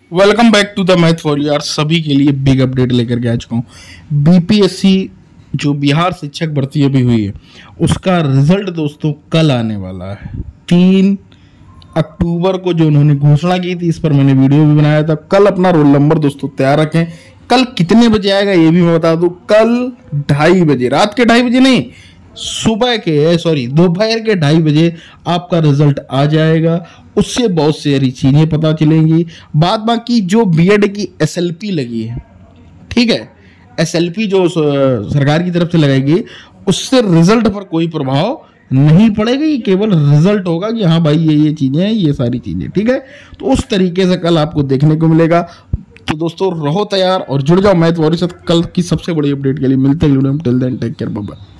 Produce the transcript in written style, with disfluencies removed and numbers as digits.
Welcome back to the math for यार। सभी के लिए बिग अपडेट लेकर के आ चुका हूँ। बीपीएससी जो बिहार शिक्षक भर्ती अभी हुई है उसका रिजल्ट दोस्तों कल आने वाला है। 3 अक्टूबर को जो उन्होंने घोषणा की थी, इस पर मैंने वीडियो भी बनाया था। कल अपना रोल नंबर दोस्तों तैयार रखें। कल कितने बजे आएगा ये भी मैं बता दूं। कल 2:30 बजे, रात के 2:30 बजे नहीं, दोपहर के 2:30 बजे आपका रिजल्ट आ जाएगा। उससे बहुत सारी चीजें पता चलेंगी। बाद बाकी जो बीएड की एसएलपी लगी है, ठीक है, एसएलपी जो सरकार की तरफ से लगाएगी, उससे रिजल्ट पर कोई प्रभाव नहीं पड़ेगा। ये केवल रिजल्ट होगा कि हाँ भाई ये चीजें हैं, ये सारी चीजें, ठीक है। तो उस तरीके से कल आपको देखने को मिलेगा। तो दोस्तों रहो तैयार और जुड़ जाओ मैथ वॉरियर से। कल की सबसे बड़ी अपडेट के लिए मिलते हैं। Till then take care, bye bye.